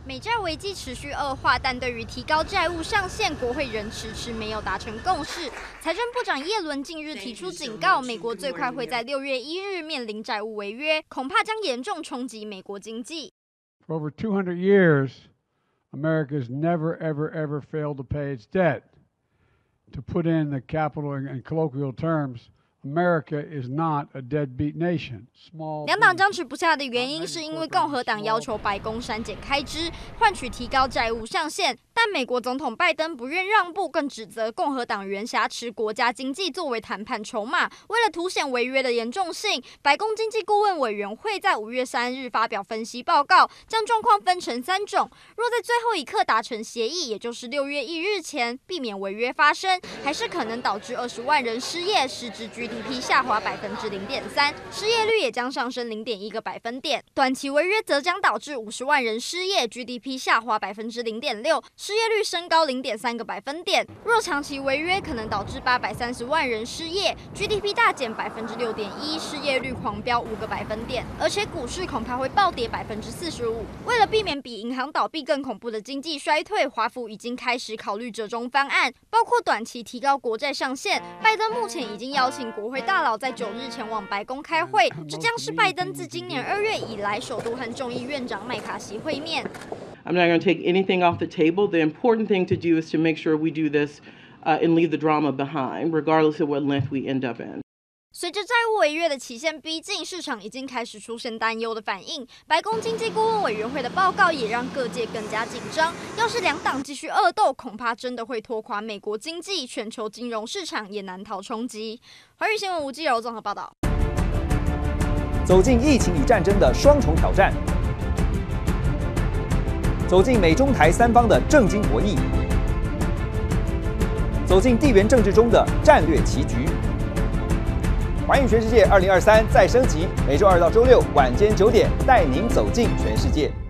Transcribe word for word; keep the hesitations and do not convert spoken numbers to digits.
美债危机持续恶化，但对于提高债务上限，国会仍迟迟没有达成共识。财政部长耶伦近日提出警告，美国最快会在六月一日面临债务违约，恐怕将严重冲击美国经济。 For over two hundred years, America has never, ever, ever failed to pay its debt. To put in the capital in colloquial terms.America is not a deadbeat nation. Small 两党僵持不下的原因，是因为共和党要求白宫删减开支，换取提高债务上限。但美国总统拜登不愿让步，更指责共和党员挟持国家经济作为谈判筹码。为了凸显违约的严重性，白宫经济顾问委员会在五月三日发表分析报告，将状况分成三种：若在最后一刻达成协议，也就是六月一日前避免违约发生，还是可能导致二十万人失业，实质 G D P 下滑百分之零点三，失业率也将上升零点一个百分点。短期违约则将导致五十万人失业 ，G D P 下滑百分之零点六，失业率升高零点三个百分点。若长期违约，可能导致八百三十万人失业 ，G D P 大减百分之六点一，失业率狂飙五个百分点，而且股市恐怕会暴跌百分之四十五。为了避免比银行倒闭更恐怖的经济衰退，华府已经开始考虑折中方案，包括短期提高国债上限。拜登目前已经邀请国会大佬在九日前往白宫开会，这将是拜登自今年二月以来首度和众议院长麦卡锡会面。 I'm not going to take anything off the table. The important thing to do is to make sure we do this uh, and leave the drama behind, regardless of what length we end up in. 随着债务违约的期限逼近，市场已经开始出现担忧的反应。白宫经济顾问委员会的报告也让各界更加紧张。要是两党继续恶斗，恐怕真的会拖垮美国经济，全球金融市场也难逃冲击。华语新闻吴基柔综合报道。 走进疫情与战争的双重挑战，走进美中台三方的政经博弈，走进地缘政治中的战略棋局。环宇全世界二零二三再升级，每周二到周六晚间九点，带您走进全世界。